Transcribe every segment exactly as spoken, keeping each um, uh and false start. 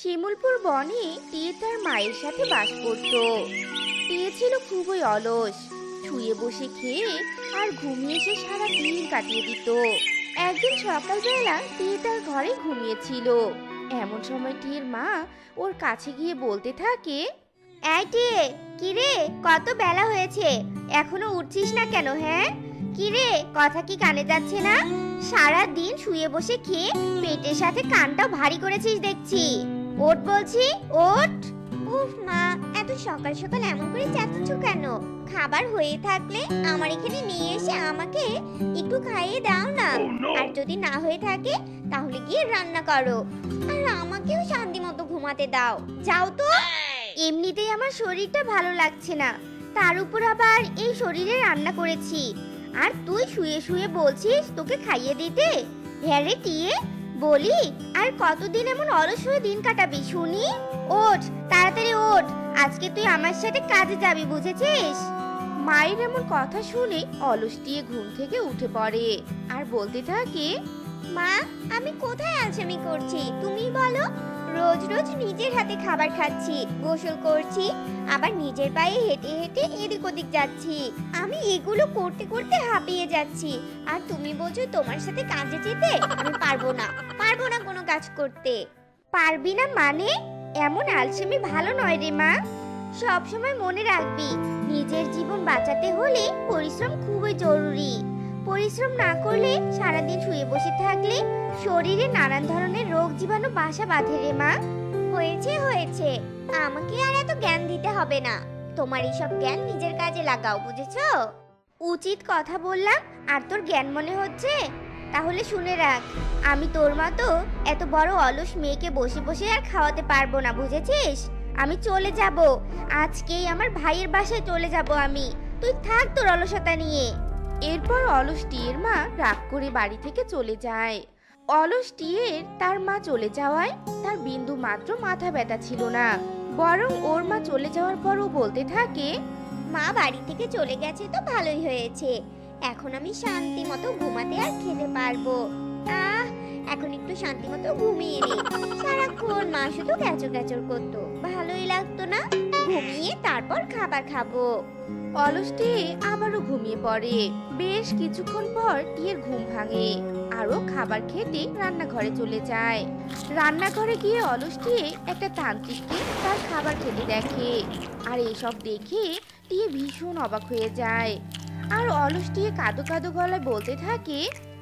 শিমুলপুর বনে টিয়ে তার মায়ের সাথে বাস করত। টিয়ে ছিল খুবই অলস, শুয়ে বসে খেয়ে আর ঘুমিয়ে সে সারা দিন কাটিয়ে দিত। একদিন সকালবেলা টিয়ে তার ঘরে ঘুমিয়েছিল। এমন সময় টিয়ের মা ওর কাছে গিয়ে বলতে থাকে, এই টিয়ে, কিরে, কত বেলা হয়েছে, এখনো উঠছিস না কেন? হ্যাঁ কিরে, কথা কি কানে যাচ্ছে না? সারা দিন শুয়ে বসে খেয়ে পেটের সাথে কানটাও ভারী করেছিস দেখছি। ওঠ বলছি, ওঠ। উফ মা, এত সকাল সকাল এমন করে চেঁচাচ্ছ কেন? খাবার হয়ে থাকলে আমার এখানে নিয়ে এসে আমাকে একটু খাইয়ে দাও না। আর যদি না হয়ে থাকে তাহলে গিয়ে রান্না করো, আর আমাকেও শান্তি মতো ঘুমাতে দাও। যাও তো। এমনিতেই আমার শরীরটা ভালো লাগছে না, তার উপর আবার এই শরীরে রান্না করেছি, আর তুই শুয়ে শুয়ে বলছিস তোকে খাইয়ে দিতে? হ্যাঁ রে টিয়ে, বলি আর কতদিন এমন অলস হয়ে দিন কাটাবি শুনি? ওঠ, তাড়াতাড়ি ওঠ, আজকে তুই আমার সাথে কাজে যাবি, বুঝেছিস? মায়ের এমন কথা শুনে অলস টিয়ে ঘুম থেকে উঠে পড়ে আর বলতে থাকে, মা, আমি কোথায় আলসেমি করছি তুমি বলো? রোজ রোজ নিজের হাতে খাবার খাচ্ছি, গোসল করছি, আবার নিজের পায়ে হেঁটে হেঁটে এদিক ওদিক যাচ্ছি। আমি এগুলো করতে করতে হাঁপিয়ে যাচ্ছি, আর তুমি বলছো তোমার সাথে কাজে যেতে? আমি পারবো না, পারবো না কোনো কাজ করতে। পারবি না মানে? এমন আলসেমি ভালো নয় রে মা। সব সময় মনে রাখবি, নিজের জীবন বাঁচাতে হলে পরিশ্রম খুবই জরুরি। পরিশ্রম না করলে, সারাদিন শুয়ে বসে থাকলে শরীরে নানান ধরনের রোগ জীবাণু বাসা বাঁধে রে মা। হয়েছে হয়েছে, আমাকে আর এত জ্ঞান দিতে হবে না। তোমার এইসব জ্ঞান নিজের কাজে লাগাও, বুঝেছো? উচিত কথা বললাম আর তোর জ্ঞান মনে হচ্ছে? তাহলে শুনে রাখ, আমি তোর মতো এত বড় অলস মেয়েকে বসে বসে আর খাওয়াতে পারবো না, বুঝেছিস? আমি চলে যাব, আজকেই আমার ভাইয়ের বাসায় চলে যাব আমি। তুই থাক তোর অলসতা নিয়ে। এরপর অলস টিয়ের মা রাগ করে বাড়ি থেকে চলে যায়। অলস টিয়ের তার মা চলে যাওয়ায় তার বিন্দু মাত্র মাথা ব্যথা ছিল না, বরং ওর মা চলে যাওয়ার পর ও বলতে থাকে, মা বাড়ি থেকে চলে গেছে তো ভালোই হয়েছে, এখন আমি শান্তি মতো ঘুমাতে আর খেতে পারবো। আহ, এখন একটু শান্তি মতো ঘুমিয়ে নি। সারাক্ষণ মা শুধু ক্যাচর ক্যাচর করতো, ভালোই লাগতো না। ঘুমিয়ে তারপর খাবার খাবো। অলস টিয়ে আবারও ঘুমিয়ে পড়ে। বেশ কিছুক্ষণ পর টিয়ের ঘুম ভাঙে, আরো খাবার খেতে রান্নাঘরে চলে যায়। রান্নাঘরে গিয়ে অলস টিয়ে একটা তান্ত্রিককে তার খাবার খেতে দেখে, আর এসব দেখে টিয়ে ভীষণ অবাক হয়ে যায়। আর অলস টিয়ে কাঁদো কাঁদো গলায় বলতে থাকে,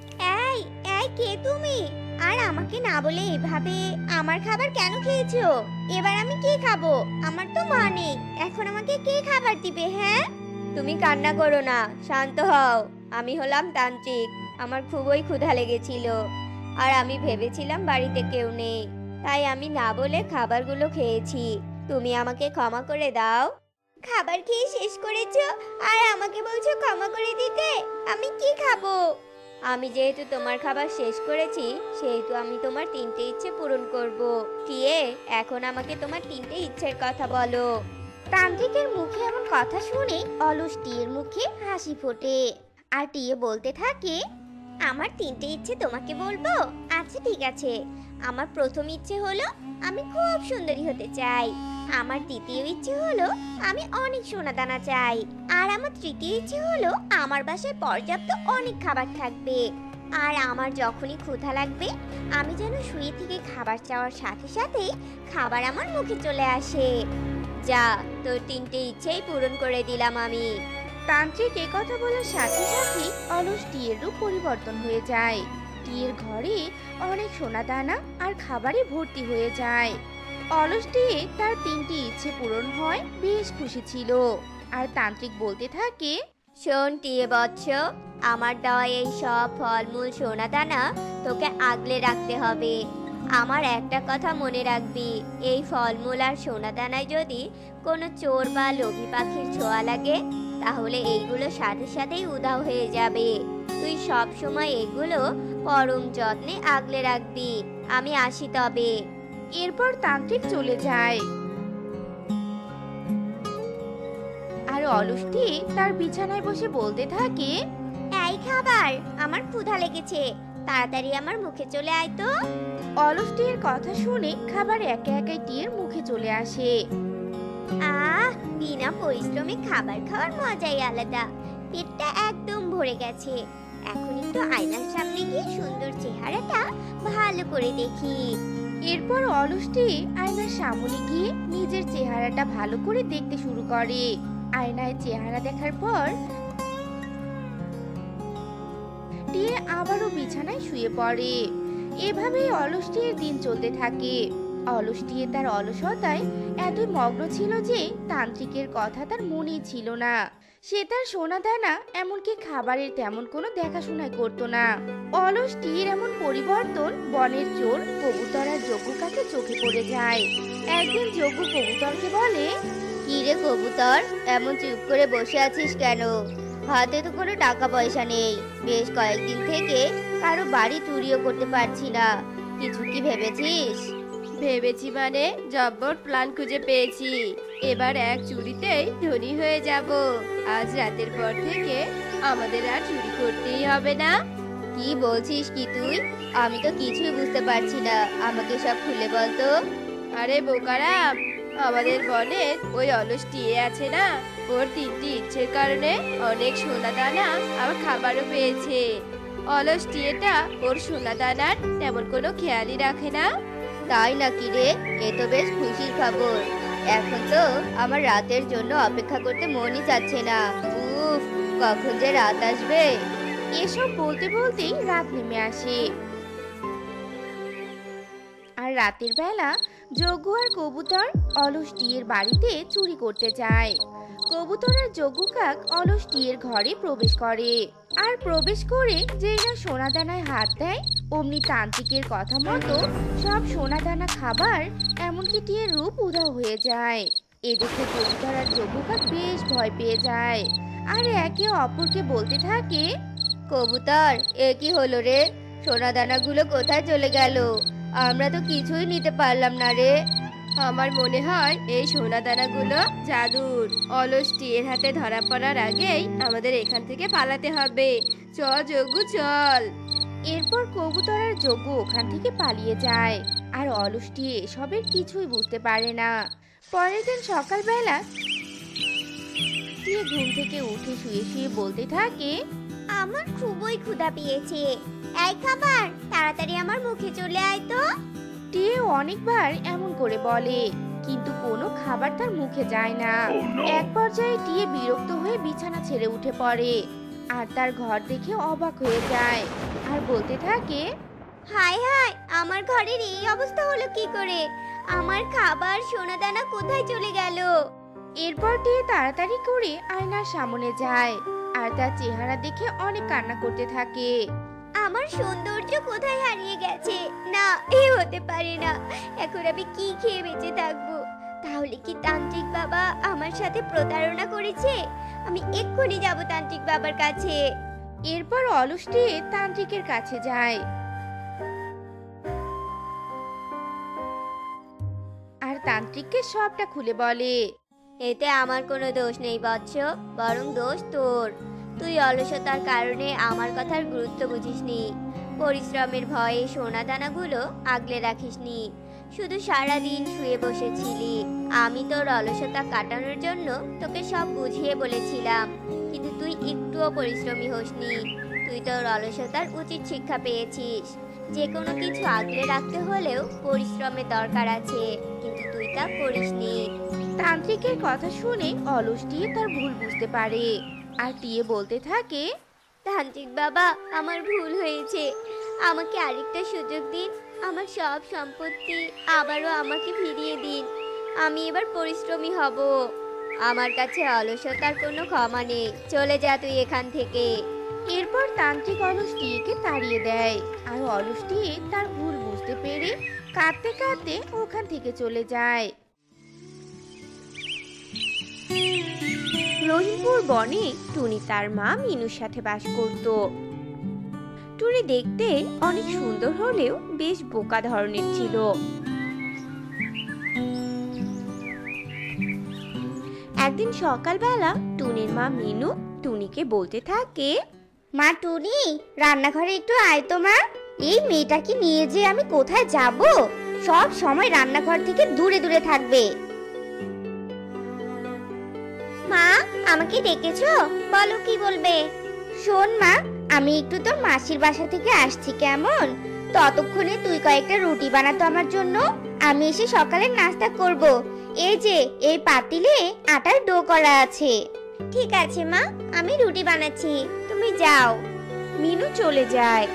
এই এই কে তুমি? আর আমাকে না বলে এভাবে আমার খাবার কেন খেয়েছো? এবার আমি কি খাবো? আমার তো মা নেই, এখন আমাকে কে খাবার দিবে? হ্যাঁ, তুমি কান্না করো না, শান্ত হও। আমি হলাম তান্ত্রিক, আমার খুবই ক্ষুধা লেগেছিল, আর আমি ভেবেছিলাম বাড়িতে কেউ নেই, তাই আমি না বলে খাবারগুলো খেয়েছি। তুমি আমাকে ক্ষমা করে দাও। খাবার খেয়ে শেষ করেছো আর আমাকে বলছো ক্ষমা করে দিতে? আমি কি খাবো? আমি যেহেতু তোমার খাবার শেষ করেছি, সেহেতু আমি তোমার তিনটে ইচ্ছে পূরণ করব। টিয়ে, এখন আমাকে তোমার তিনটে ইচ্ছের কথা বলো। তান্ত্রিকের মুখে এমন কথা শুনে অলস টিয়ের মুখে হাসি ফোটে, আর টিয়ে বলতে থাকে, আমার তিনটে ইচ্ছে তোমাকে বলবো? আচ্ছা ঠিক আছে। আমার প্রথম ইচ্ছে হলো আমি খুব সুন্দরী হতে চাই। আমার দ্বিতীয় ইচ্ছে হলো আমি অনেক সোনা দানা চাই। আর আমার তৃতীয় ইচ্ছে হলো আমার বাসায় পর্যাপ্ত অনেক খাবার থাকবে। আর আমার যখনই ক্ষুধা লাগবে, আমি যেন শুয়ে থেকে খাবার চাওয়ার সাথে সাথেই খাবার আমার মুখে চলে আসে। যা, তোর তিনটে ইচ্ছেই পূরণ করে দিলাম আমি। তান্ত্রিক এই কথা বলার সাথে সাথে অলস টিয়ের রূপ পরিবর্তন হয়ে যায়। টিয়ের ঘরে অনেক সোনা দানা আর খাবারে ভর্তি হয়ে যায়। অলস টিয়ে তার তিনটি ইচ্ছে পূরণ হয় বেশ খুশি ছিল। আর তান্ত্রিক বলতে থাকে, শোন টিয়ে বৎস, আমার দেওয়া এই সব ফলমূল সোনা দানা তোকে আগলে রাখতে হবে। আমার একটা কথা মনে রাখবি, এই ফলমূল আর সোনা দানায় যদি কোনো চোর বা লোভী পাখির ছোঁয়া লাগে, তাহলে এইগুলো সাথে সাথেই উধাও হয়ে যাবে। তুই সব সময় এগুলো পরম যত্নে আগলে রাখবি। আমি আসি তবে। এরপর তান্ত্রিক চলে যায়। আর অলসটি তার বিছানায় বসে বলতে থাকে, এই খাবার, আমার ক্ষুধা লেগেছে, তাড়াতাড়ি আমার মুখে চলে আয় তো। অলস টিয়ের কথা শুনে খাবার একে একে টিয়ের মুখে চলে আসে। আহ, বিনা পরিশ্রমে খাবার খাওয়ার মজাই আলাদা। পেটটা একদম ভরে গেছে। এখন একটু আয়নার সামনে গিয়ে সুন্দর চেহারাটা ভালো করে দেখি। এরপর অলস টিয়ে আয়নার সামনে গিয়ে নিজের চেহারাটা ভালো করে দেখতে শুরু করে। আয়নায় চেহারা দেখার পর টিয়ে আবারও বিছানায় শুয়ে পড়ে। এভাবেই অলস টিয়ের দিন চলতে থাকে। অলস টিয়ে তার অলসতায় এতই মগ্ন ছিল যে তান্ত্রিকের কথা তার মনেই ছিল না। সে তার সোনা দানা এমনকি খাবারের তেমন কোনো দেখাশোনাই করতো না। অলস টিয়ের এমন পরিবর্তন বনের চোর কবুতর আর যজ্ঞ কাকে চোখে পড়ে যায়। একদিন যজ্ঞ কবুতরকে বলে, কি রে কবুতর, এমন চুপ করে বসে আছিস কেন? হাতে তো কোনো টাকা পয়সা নেই। বেশ কয়েকদিন থেকে কারো বাড়ি চুরিও করতে পারছি না। কিছু কি ভেবেছিস? ভেবেছি মানে জব্বর প্ল্যান খুঁজে পেয়েছি। এবার এক চুরিতেই ধনী হয়ে যাব। আজ রাতের পর থেকে আমাদের আর চুরি করতেই হবে না। কি বলছিস কি তুই? আমি তো কিছুই বুঝতে পারছি না, আমাকে সব খুলে বলতো। আরে বোকারা, আমাদের বনে ওই অলস টিয়ে আছে না, ওর তিনটি ইচ্ছের কারণে অনেক সোনা দানা আবার খাবারও পেয়েছে। অলস টিয়েটা ওর সোনা দানার তেমন কোনো খেয়ালই রাখে না। তাই নাকি রে? এ তো বেশ খুশির খবর। এখন তো আমার রাতের জন্য অপেক্ষা করতে মনই চাচ্ছে না। উফ, কখন যে রাত আসবে। এসব বলতে বলতেই রাত নেমে আসে। আর রাতের বেলা যজ্ঞ আর কবুতর অলস টিয়ের বাড়িতে চুরি করতে যায়। কবুতর আর যজ্ঞ কাক অলস টিয়ের ঘরে প্রবেশ করে। আর প্রবেশ করে যেই না সোনা দানায় হাত দেয়, অমনি তান্ত্রিকের কথা মতো সব সোনা দানা খাবার এমনকি টিয়ের রূপ উধাও হয়ে যায়। এ দেখে কবুতর আর যজ্ঞ কাক বেশ ভয় পেয়ে যায়। আর একে অপরকে বলতে থাকে, কবুতর, এ কি হলো রে? সোনা দানাগুলো কোথায় চলে গেল? আমরা তো কিছুই নিতে পারলাম না রে। আমার মনে হয় এই সোনা দানাগুলো জাদুর। অলস টিয়ের হাতে ধরা পড়ার আগেই আমাদের এখান থেকে পালাতে হবে। চল যোগু, চল। এরপর কবুতর আর যজ্ঞ ওখান থেকে পালিয়ে যায়। আর অলস টিয়ে এসবের কিছুই বুঝতে পারে না। পরের দিন সকালবেলা টিয়ে ঘুম থেকে উঠে শুয়ে শুয়ে বলতে থাকে, আমার খুবই ক্ষুধা পেয়েছে। এই খাবার তাড়াতাড়ি আমার মুখে চলে আয় তো। টিয়ে অনেকবার এমন করে বলে, কিন্তু কোনো খাবার তার মুখে যায় না। এক পর্যায়ে টিয়ে বিরক্ত হয়ে বিছানা ছেড়ে উঠে পড়ে। আর তার ঘর দেখে অবাক হয়ে যায়। আর বলতে থাকে, হায় হায়, আমার ঘরের এই অবস্থা হলো কি করে? আমার খাবার সোনা দানা কোথায় চলে গেল? এরপর টিয়ে তাড়াতাড়ি করে আয়নার সামনে যায়। আর তার চেহারা দেখে অনেক কান্না করতে থাকে। আমার সৌন্দর্য কোথায় হারিয়ে গেছে? না, এ হতে পারে না। এখন আমি কি খেয়ে বেঁচে থাকবো? তাহলে কি তান্ত্রিক বাবা আমার সাথে প্রতারণা করেছে? আমি এক্ষুনি যাব তান্ত্রিক বাবার কাছে। এরপর অলস টিয়ে তান্ত্রিকের কাছে যায়। আর তান্ত্রিককে সবটা খুলে বলে। এতে আমার কোনো দোষ নেই বৎস, বরং দোষ তোর। তুই অলসতার কারণে আমার কথার গুরুত্ব বুঝিসনি। পরিশ্রমের ভয়ে সোনা দানাগুলো আগলে রাখিসনি। শুধু সারা দিন শুয়ে বসেছিলি। আমি তোর অলসতা কাটানোর জন্য তোকে সব বুঝিয়ে বলেছিলাম, কিন্তু তুই একটুও পরিশ্রমী হোসনি। তুই তোর অলসতার উচিত শিক্ষা পেয়েছিস। যে কোনো কিছু আগলে রাখতে হলেও পরিশ্রমের দরকার আছে, কিন্তু তুই তা করিসনি। তান্ত্রিকের কথা শুনে অলস টিয়ে তার ভুল বুঝতে পারে। আর টিয়ে বলতে থাকে, তান্ত্রিক বাবা, আমার ভুল হয়েছে। আমাকে আরেকটা সুযোগ দিন। আমার সব সম্পত্তি আবারও আমাকে ফিরিয়ে দিন। আমি এবার পরিশ্রমী হব। আমার কাছে অলসতার কোনো ক্ষমা নেই। চলে যা তুই এখান থেকে। এরপর তান্ত্রিক অলস টিয়েকে তাড়িয়ে দেয়। আর অলস টিয়ে তার ভুল বুঝতে পেরে কাঁদতে কাঁদতে ওখান থেকে চলে যায়। রহিমপুর বনে টুনি তার মা মিনুর সাথে বাস করত। টুনি দেখতে অনেক সুন্দর হলেও বেশ বোকা ধরনের ছিল। একদিন সকালবেলা টুনির মা মিনু টুনিকে বলতে থাকে, মা টুনি, রান্নাঘরে একটু আয় তো মা। এই মেয়েটাকে নিয়ে যে আমি কোথায় যাব? সব সময় রান্নাঘর থেকে দূরে দূরে থাকবে। মা, আমাকে ডেকেছো? বলো কি বলবে। শোন মা, আমি একটু তোর মাসির বাসা থেকে আসছি, কেমন? ততক্ষণে তুই কয়েকটা রুটি বানাতো আমার জন্য, আমি এসে সকালের নাস্তা করব। এই যে এই পাতিলে আটার ডো করা আছে। ঠিক আছে মা, আমি রুটি বানাচ্ছি, তুমি যাও। মিনু চলে যায়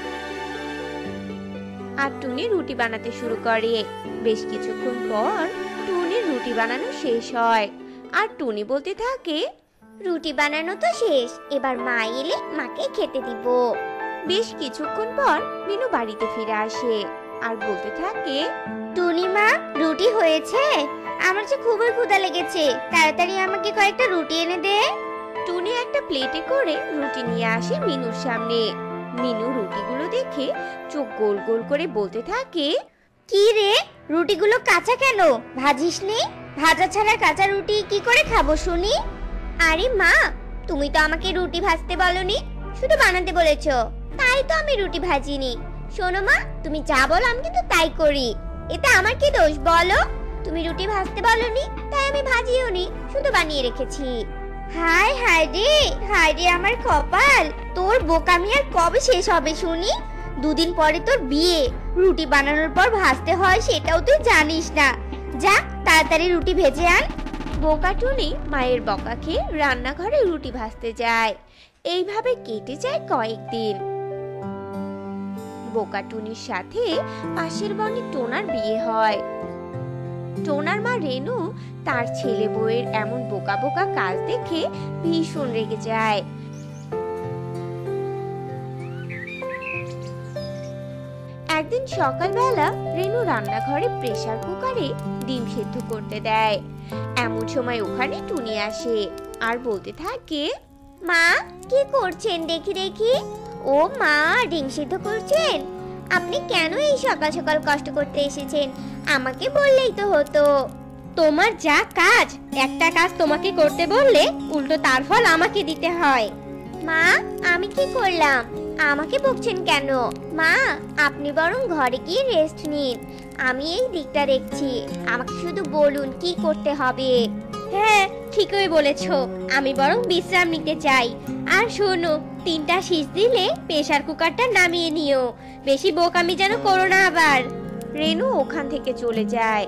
আর টুনি রুটি বানাতে শুরু করে। বেশ কিছুক্ষণ পর টুনির রুটি বানানো শেষ হয় আর টুনি বলতে থাকে, রুটি বানানো তো শেষ, এবার মা এলে মাকে খেতে দিব। বেশ কিছুক্ষণ পর মিনু বাড়িতে ফিরে আসে আর বলতে থাকে, টুনি মা, রুটি হয়েছে? আমার যে খুবই ক্ষুধা লেগেছে, তাড়াতাড়ি আমাকে কয়েকটা রুটি এনে দে। টুনি একটা প্লেটে করে রুটি নিয়ে আসে মিনুর সামনে। মিনু রুটিগুলো দেখে চোখ গোল গোল করে বলতে থাকে, কি রে, রুটিগুলো কাঁচা কেন? ভাজিসনি? ভাজা ছাড়া কাঁচা রুটি কি করে খাবো শুনি? আরে মা, তুমি তো আমাকে রুটি ভাজতে বলনি, শুধু বানাতে বলেছো, তাই তো আমি রুটি ভাজিনি। শোনো মা, তুমি যা বলো আমি কিন্তু তাই করি, এতে আমার কি দোষ বলো? তুমি রুটি ভাজতে বলনি, তাই আমি ভাজিওনি, শুধু বানিয়ে রেখেছি। হায় হায় রে, হায় রে আমার কপাল, তোর বোকামি আর কবে শেষ হবে শুনি? দুদিন পরে তোর বিয়ে, রুটি বানানোর পর ভাজতে হয় সেটাও তুই জানিস না। যা তাড়াতাড়ি রুটি ভেজে আন। বোকা টুনি মায়ের বকা খেয়ে রান্নাঘরে রুটি ভাজতে যায়। এইভাবে কেটে যায় কয়েকদিন। বোকা টুনির সাথে পাশের বনে টোনার বিয়ে হয়। টোনার মা রেনু তার ছেলে বউয়ের এমন বোকা বোকা কাজ দেখে ভীষণ রেগে যায়। একদিন সকালবেলা রেনু রান্নাঘরে প্রেসার কুকারে ডিম সেদ্ধ করতে দেয়। এমন সময় ওখানে টুনি আসে আর বলতে থাকে, মা, কি করছেন দেখি দেখি? ও মা, ডিম সিদ্ধ করছেন? আপনি কেন এই সকাল সকাল কষ্ট করতে এসেছেন? আমাকে বললেই তো হতো। তোমার যা কাজ, একটা কাজ তোমাকে করতে বললে উল্টো তার ফল আমাকে দিতে হয়। মা, আমি কি করলাম? আমাকে বকছেন কেন? মা, আপনি বরং ঘরে গিয়ে রেস্ট নিন, আমি এই দিকটা দেখছি। আমাকে শুধু বলুন কি করতে হবে। হ্যাঁ, ঠিকই বলেছো, আমি বরং বিশ্রাম নিতে চাই। আর শোনো, তিনটা শীষ দিলে প্রেসার কুকারটা নামিয়ে নিও, বেশি বোকামি যেন করো না আবার। রেনু ওখান থেকে চলে যায়।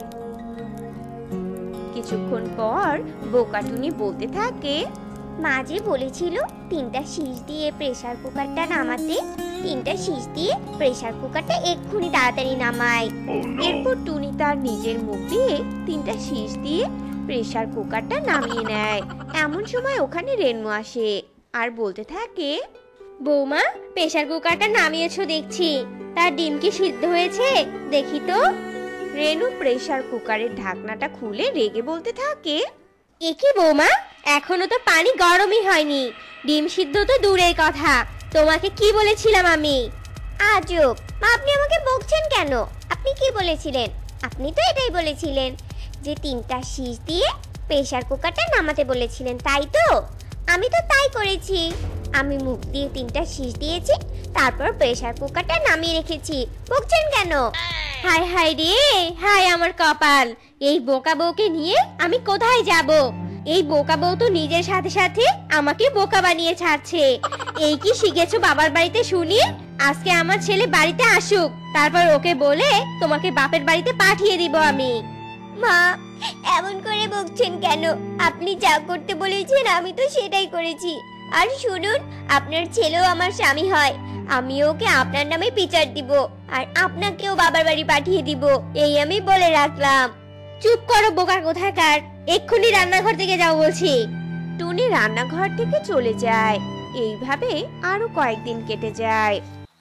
কিছুক্ষণ পর বোকা টুনি বলতে থাকে, মা যে বলেছিল তিনটা শীষ দিয়ে প্রেসার কুকারটা নামাতে, তিনটা শীষ দিয়ে প্রেসার কুকারটা এক্ষুনি তাড়াতাড়ি নামাই। এরপর টুনি তার নিজের মুখ দিয়ে তিনটা শীষ দিয়ে প্রেসার কুকারটা নামিয়ে নেয়। এমন সময় ওখানে রেনু আসে আর বলতে থাকে, বৌমা, প্রেসার কুকারটা নামিয়েছো দেখছি, তার ডিম কি সিদ্ধ হয়েছে দেখি তো। রেনু প্রেসার কুকারের ঢাকনাটা খুলে রেগে বলতে থাকে, একি বৌমা, এখনো তো পানি গরমই হয়নি, ডিম সিদ্ধ তো দূরের কথা, তোমাকে কি বলেছিলাম আমি? আজব, মা আপনি আমাকে বকছেন কেন? আপনি কি বলেছিলেন? আপনি তো এটাই বলেছিলেন যে তিনটা শীষ দিয়ে প্রেসার কুকারটা নামাতে বলেছিলেন, তাই তো? আমি তো তাই করেছি, আমি মুখ দিয়ে তিনটা শীষ দিয়েছি, তারপর প্রেসার কুকারটা নামিয়ে রেখেছি। বকছেন কেন? হায় হায় রে, হায় আমার কপাল, এই বোকা বউকে নিয়ে আমি কোথায় যাব? এই বোকা বউ তো নিজের সাথে সাথে আমাকে বোকা বানিয়ে ছাড়ছে। এই কি শিখেছো বাবার বাড়িতে শুনি? আজকে আমার ছেলে বাড়িতে আসুক, তারপর ওকে বলে তোমাকে বাপের বাড়িতে পাঠিয়ে দিব আমি। মা, এমন করে বকছেন কেন? আপনি যা করতে বলেছেন আমি তো সেটাই করেছি। আর শুনুন, আপনার ছেলেও আমার স্বামী হয়, আমি ওকে আপনার নামে বিচার দিব, আর আপনাকেও বাবার বাড়ি পাঠিয়ে দিব, এই আমি বলে রাখলাম। চুপ করো বোকা কোথাকার, এক্ষুনি রান্নাঘর থেকে যাও বলছি। টুনি রান্নাঘর থেকে চলে যায়। এইভাবে আরো কয়েকদিন কেটে যায়।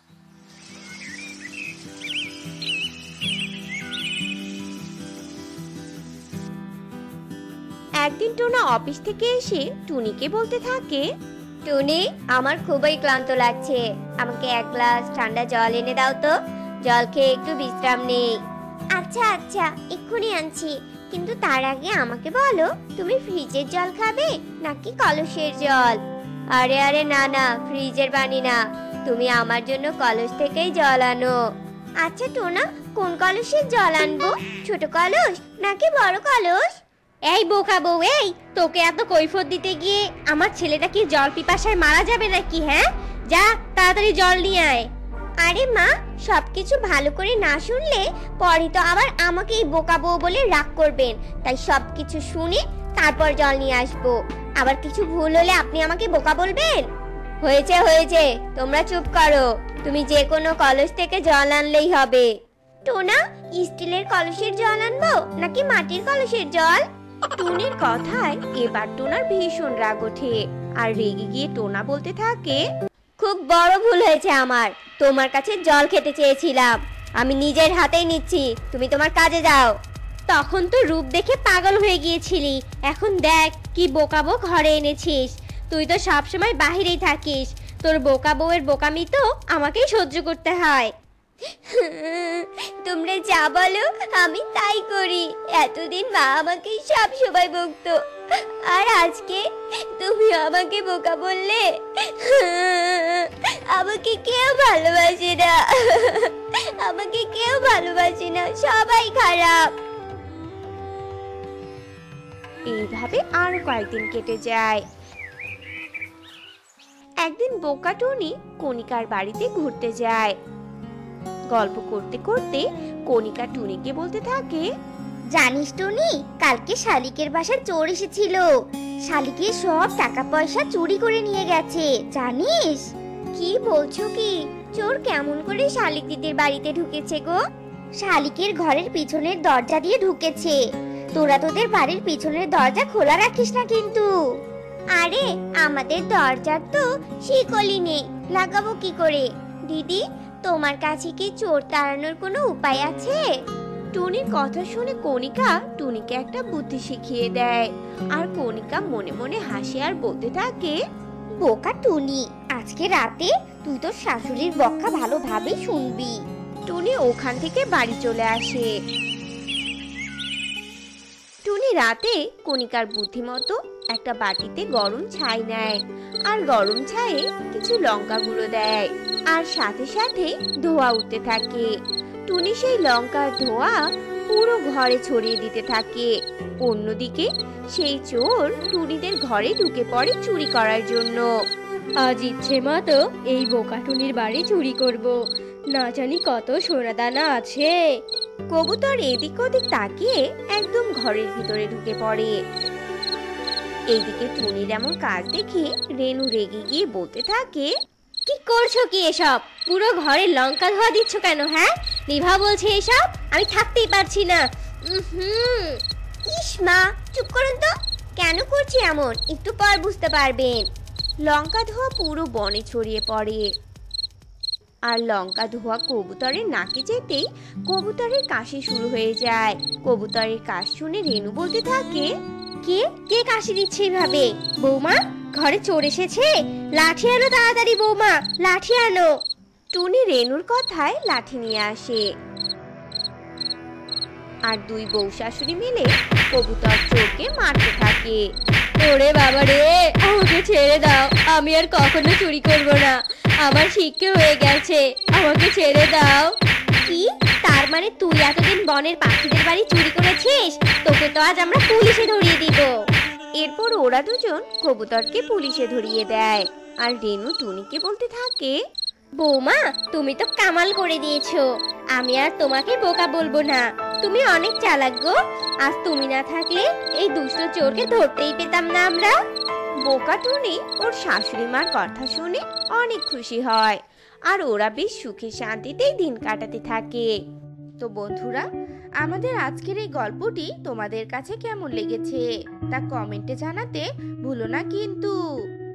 একদিন টোনা অফিস থেকে এসে টুনিকে বলতে থাকে, টুনি, আমার খুবই ক্লান্ত লাগছে, আমাকে এক গ্লাস ঠান্ডা জল এনে দাও তো, জল খেয়ে একটু বিশ্রাম নেই। আচ্ছা আচ্ছা, এক্ষুনি আনছি, কিন্তু তার আগে আমাকে বলো তুমি ফ্রিজের জল খাবে নাকি কলসের জল? আরে আরে না না, ফ্রিজের পানি না, তুমি আমার জন্য কলস থেকেই জল আনো। আচ্ছা টোনা, কোন কলসের জল আনবো? ছোট কলস নাকি বড় কলস? এই বোকা বউ, এই তোকে এত কৈফিয়ত দিতে গিয়ে আমার ছেলেটা কি জল পিপাসায় মারা যাবে নাকি? হ্যাঁ, যা তাড়াতাড়ি জল নিয়ে আয়। আরে মা, সবকিছু ভালো করে না শুনলে পরে তো আবার আমাকেই বোকা বউ বলে রাগ করবেন। তাই সবকিছু শুনে তারপর জল নিয়ে আসবো। আবার কিছু ভুল হলে আপনি আমাকে বোকা বলবেন? হয়েছে হয়েছে, তোমরা চুপ করো। তুমি যে কোনো কলস থেকে জল আনলেই হবে। টোনা, স্টিলের কলসের জল আনবো নাকি মাটির কলসের জল? টুনির কথায় এবার টোনার ভীষণ রাগ ওঠে, আর রেগে গিয়ে টোনা বলতে থাকে, খুব বড় ভুল হয়েছে আমার। তোমার কাছে জল খেতে চেয়েছিলাম, আমি নিজের হাতেই নিচ্ছি। তুমি তোমার কাজে যাও। তখন তো রূপ দেখে পাগল হয়ে গিয়েছিলি, এখন দেখ কি বোকাবো ঘরে এনেছিস। তুই তো সবসময় বাহিরেই থাকিস, তোর বোকা বউয়ের বোকামি তো আমাকেই সহ্য করতে হয়। তোমরা যা বলো আমি তাই করি। এতদিন মা আমাকে সব সময় বকতো, আর আজকে তুমি আমাকে বোকা বললে। আমাকে কেউ ভালোবাসে না, আমাকে কেউ ভালোবাসে না, সবাই খারাপ। এইভাবে আরো কয়েকদিন কেটে যায়। একদিন বোকা টুনি কণিকার বাড়িতে ঘুরতে যায়। গল্প করতে করতে কণিকা টুনিকে বলতে থাকে, জানিস টুনি, কালকে শালিকের বাসায় চোর এসেছিল। শালিকের সব টাকা পয়সা চুরি করে নিয়ে গেছে, জানিস? কি বলছো কি? চোর কেমন করে শালিক দিদির বাড়িতে ঢুকেছে গো? শালিকের ঘরের পিছনের দরজা দিয়ে ঢুকেছে। তোরা তোদের বাড়ির পিছনের দরজা খোলা রাখিস না কিন্তু। আরে আমাদের দরজার তো শিকলি নেই, লাগাবো কি করে? দিদি, তোমার কাছে কি চোর তাড়ানোর কোনো উপায় আছে? টুনির কথা শুনে কণিকা টুনিকে একটা বুদ্ধি শিখিয়ে দেয়, আর কণিকা মনে মনে হাসে আর বলতে থাকে, বোকা টুনি, আজকে রাতে তুই তোর শাশুড়ির বকা ভালোভাবে শুনবি। টুনি ওখান থেকে বাড়ি চলে আসে। টুনি রাতে কণিকার বুদ্ধিমতো একটা বাটিতে গরম ছাই নেয়, আর গরম ছায়ে কিছু লঙ্কা গুঁড়ো দেয়, আর সাথে সাথে ধোঁয়া উঠতে থাকে। টুনি সেই লঙ্কার ধোঁয়া পুরো ঘরে ছড়িয়ে দিতে থাকে। অন্যদিকে সেই চোর টুনিদের ঘরে ঢুকে পড়ে চুরি করার জন্য। আজ ইচ্ছে মতো এই বোকা টুনির বাড়ি চুরি করব। না জানি কত সোনা দানা আছে। কবুতর এদিক ওদিক তাকিয়ে একদম ঘরের ভিতরে ঢুকে পড়ে। এইদিকে টুনির এমন কাজ দেখে রেনু রেগে গিয়ে বলতে থাকে, কি করছো কি এসব? পুরো ঘরে লঙ্কা ধোয়া দিচ্ছ কেন? হ্যাঁ, নিভা বলছে এসব, আমি থাকতেই পারছি না। হুম, ইস মা, চুপ করুন তো। কেন করছি এমন, একটু পর বুঝতে পারবেন। লঙ্কা ধোয়া পুরো বনে ছড়িয়ে পড়ে, আর লঙ্কা ধোয়া কবুতরের নাকে যেতেই কবুতরের কাশি শুরু হয়ে যায়। কবুতরের কাশ শুনে রেনু বলতে থাকে, কে কে কাশি দিচ্ছে এভাবে? বৌমা, ঘরে চোর এসেছে, লাঠি আনো তাড়াতাড়ি। বৌমা, লাঠি আনো। টুনি রেনুর কথায় লাঠি নিয়ে আসে, আর দুই বউ শাশুড়ি মিলে কবুতর চোরকে মারতে থাকে। ওরে বাবা রে, আমাকে ছেড়ে দাও, আমি আর কখনো চুরি করব না। আমার শিক্ষা হয়ে গেছে, আমাকে ছেড়ে দাও। কি, তার মানে তুই এতদিন বনের পাখিদের বাড়ি চুরি করেছিস? তোকে তো আজ আমরা পুলিশে ধরিয়ে দিব। এরপর ওরা দুজন কবুতরকে পুলিশে ধরিয়ে দেয়, আর রেনু টুনিকে বলতে থাকে, বৌমা, তুমি তো কামাল করে দিয়েছো। আমি আর তোমাকে বোকা বলবো না, তুমি অনেক চালাক গো। আজ তুমি না থাকলে এই দুষ্ট চোরকে ধরতেই পেতাম না আমরা। বোকা টুনি ওর শাশুড়ি মার কথা শুনে অনেক খুশি হয়, আর ওরা বেশ সুখে শান্তিতেই দিন কাটাতে থাকে। তো বন্ধুরা, আমাদের আজকের এই গল্পটি তোমাদের কাছে কেমন লেগেছে তা কমেন্টে জানাতে ভুলো না কিন্তু।